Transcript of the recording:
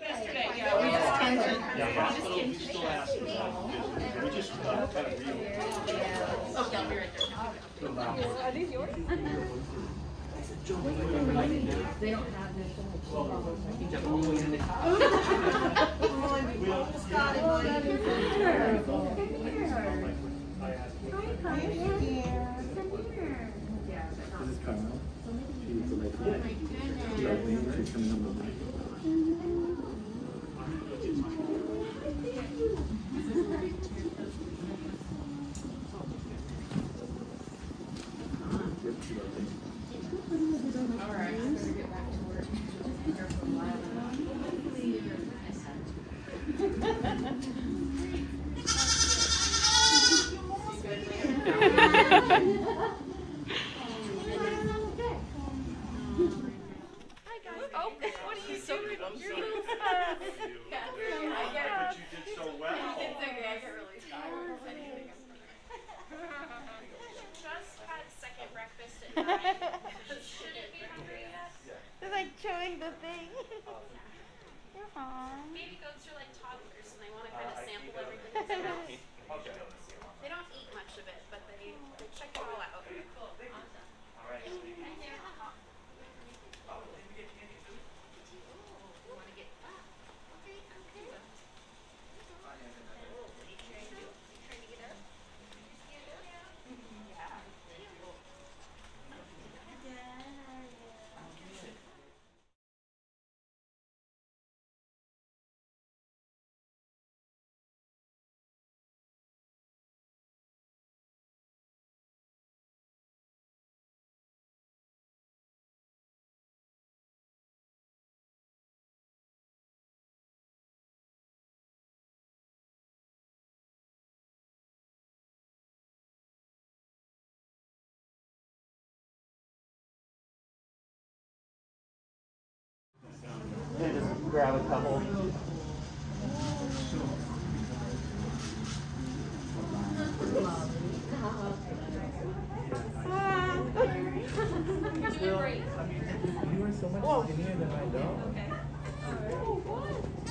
Yesterday, yeah, we just okay, I'll be right there. Are these yours? They don't have this. This is Carmel. She's the lady. She's coming on the mic. All right, I better get back to work. Here for a while. Hi guys. Oh, what are you doing? Your little stuff. Catherine, I get it. But you did so well. It's okay, I get really tired. Just had second breakfast at 9. Shouldn't be hungry yet. They're like chewing the thing. You're fine. Baby goats are like toddlers and they want to kind of sample everything that's around. They don't eat much of it, but they check it all out. Cool. Awesome. All right. Thank you. You want to get up? Okay, okay. Trying to get up? Yeah. Just grab a couple. You were so much skinnier than my dog. Okay.